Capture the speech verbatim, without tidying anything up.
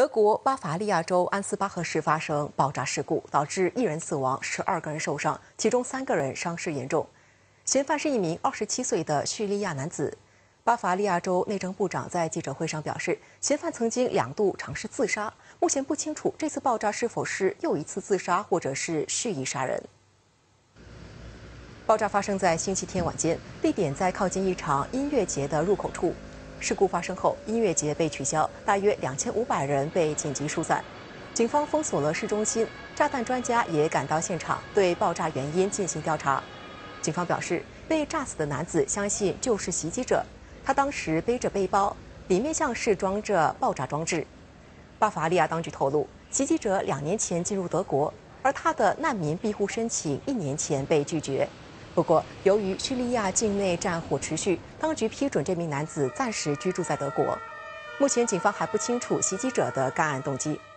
德国巴伐利亚州安斯巴赫市发生爆炸事故，导致一人死亡，十二个人受伤，其中三个人伤势严重。嫌犯是一名二十七岁的叙利亚男子。巴伐利亚州内政部长在记者会上表示，嫌犯曾经两度尝试自杀，目前不清楚这次爆炸是否是又一次自杀，或者是蓄意杀人。爆炸发生在星期天晚间，地点在靠近一场音乐节的入口处。事故发生后，音乐节被取消，大约两千五百人被紧急疏散。警方封锁了市中心，炸弹专家也赶到现场，对爆炸原因进行调查。警方表示，被炸死的男子相信就是袭击者，他当时背着背包，里面像是装着爆炸装置。巴伐利亚当局透露，袭击者两年前进入德国，而他的难民庇护申请一年前被拒绝。不过，由于叙利亚境内战火持续，当局批准这名男子暂时居住在德国。目前，警方还不清楚袭击者的干案动机。